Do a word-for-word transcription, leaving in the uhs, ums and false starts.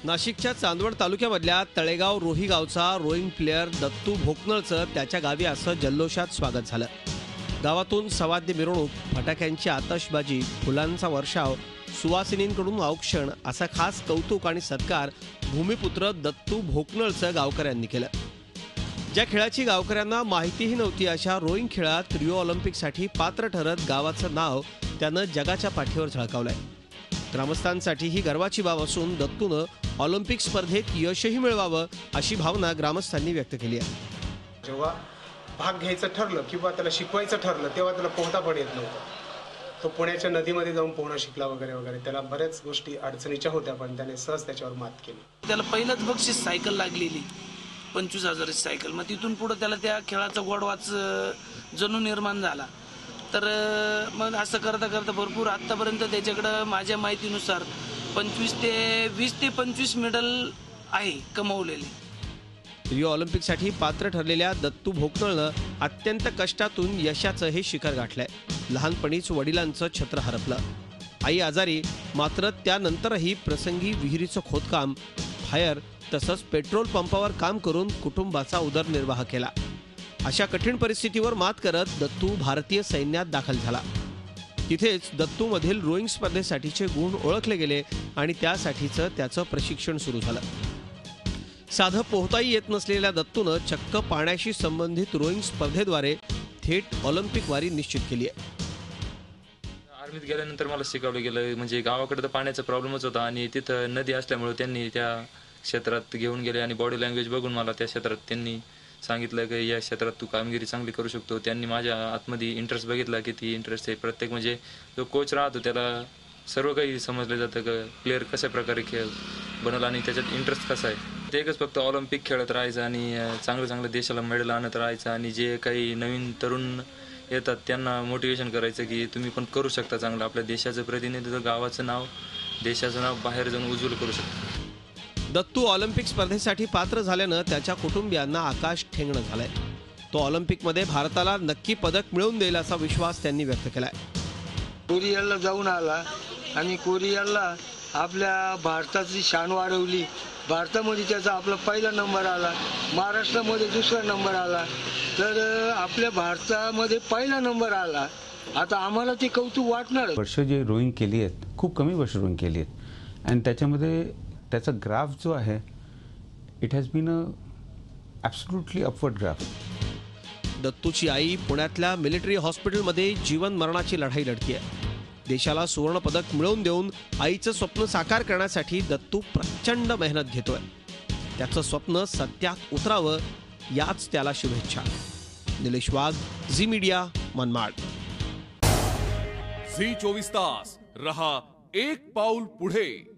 नाशिकच्या चांदवड तालुक्यामधल्या तळेगाव रोही गावचा रोईंग प्लेयर दत्तू भोकनळचं त्याच्या गावी असं जल्लोषात स्वागत झालं। गावातून सवाद्य मिरवणूक, फटाक्यांची आतषबाजी, फुलांचा वर्षाव, सुवासिनींकडून औक्षण असा खास कौतुक आणि सत्कार भूमिपुत्र दत्तू भोकनळचं गावकऱ्यांनी केलं। ज्या खेळाची गावकऱ्यांना माहितीही नव्हती अशा रोईंग खेळात रिओ ऑलिम्पिकसाठी पात्र ठरत गावाचं नाव त्यानं जगाच्या पाठीवर झळकावलंय। ग्रामस्थांसाठी ही गर्वाची बाब असून दत्तूनं ऑलिम्पिक स्पर्धेत यशही मिळवावं अशी भावना ग्रामस्थांनी व्यक्त केली आहे। जेव्हा भाग घ्यायचं ठरलं किंवा त्याला शिकवायचं ठरलं तेव्हा त्याला पोहता पण येत नव्हता। तो पुण्याच्या नदीमध्ये जाऊन पोहणं शिकला वगैरे वगैरे। त्याला बऱ्याच गोष्टी अडचणीच्या होत्या पण त्याने सहज त्याच्यावर मात केली। त्याला पहिलंच बक्षीस सायकल लागलेली, पंचवीस हजाराची सायकल। मग तिथून पुढे त्याला त्या खेळाचा गोडवाच जणू निर्माण झाला। तर मग असं करता करता भरपूर आतापर्यंत त्याच्याकडे माझ्या माहितीनुसार पंचवीस ते वीस ते पंचवीस मेडल आहे कमवलेले। रिओ ऑलिम्पिकसाठी पात्र ठरलेल्या दत्तू भोकनळनं अत्यंत कष्टातून यशाचं हे शिखर गाठलंय। लहानपणीच वडिलांचं छत्र हरपलं, आई आजारी, मात्र त्यानंतरही प्रसंगी विहिरीचं खोदकाम, फायर तसंच पेट्रोल पंपावर काम करून कुटुंबाचा उदरनिर्वाह केला। अशा कठीण परिस्थितीवर मात करत दत्तू भारतीय सैन्यात दाखल झाला। तिथेच दत्तूमधील रोईंग स्पर्धेसाठीचे गुण ओळखले गेले आणि त्यासाठीचं त्याचं प्रशिक्षण सुरू झालं। साधं पोहताही येत नसलेल्या दत्तूनं चक्क पाण्याशी संबंधित रोईंग स्पर्धेद्वारे थेट ऑलिम्पिक वारी निश्चित केली आहे। आर्मीत गेल्यानंतर मला शिकवलं गेलं, म्हणजे गावाकडे तर पाण्याचा प्रॉब्लेमच होता आणि तिथं नदी असल्यामुळे त्यांनी त्या क्षेत्रात घेऊन गेले आणि बॉडी लँग्वेज बघून मला त्या क्षेत्रात त्यांनी सांगितलं की या क्षेत्रात तू कामगिरी चांगली करू शकतो। त्यांनी माझ्या आतमध्ये इंटरेस्ट बघितला की ती इंटरेस्ट आहे। प्रत्येक म्हणजे जो कोच राहतो त्याला सर्व काही समजलं जातं की प्लेअर कशा प्रकारे खेळ बनवला आणि त्याच्यात इंटरेस्ट कसा आहे। ते एकच फक्त ऑलिम्पिक खेळत राहायचं आणि चांगलं चांगलं देशाला मेडल आणत राहायचं आणि जे काही नवीन तरुण येतात त्यांना मोटिवेशन करायचं की तुम्ही पण करू शकता चांगलं। आपल्या देशाचं प्रतिनिधित्व, गावाचं नाव, देशाचं नाव बाहेर जाऊन उज्ज्वल करू शकता। दत्तू ऑलिम्पिक स्पर्धेसाठी पात्र झाल्यानं त्याच्या कुटुंबियांना आकाश ठेंगणं झालंय। तो ऑलिम्पिकमध्ये भारताला नक्की पदक मिळवून देईल असा विश्वास त्यांनी व्यक्त केलाय। कोरियाला जाऊन आला आणि कोरियाला आपल्या भारताची शान वाढवली। भारतामध्ये त्याचा आपला पहिला नंबर आला, महाराष्ट्रामध्ये दुसरा नंबर आला, तर आपल्या भारतामध्ये पहिला नंबर आला। आता आम्हाला ते कौतुक वाटणार। वर्ष जे रोईंग केली आहेत, खूप कमी वर्ष रोईंग केली आहेत आणि त्याच्यामध्ये त्याचा ग्राफ जो आहे it has been a absolutely upward graph. दत्तूची आई पुण्यातल्या मिलिटरी हॉस्पिटलमध्ये जीवन मरणाची लढाई लढतीये। देशाला सुवर्ण पदक मिळवून देऊन आईचं स्वप्न साकार करण्यासाठी दत्तू प्रचंड मेहनत घेतोय। त्याचं स्वप्न सत्यात उतरावं याच त्याला शुभेच्छा। Nilesh Wagh, Zee media, Manmad. Zee चोवीस तास रहा एक पाऊल पुढे।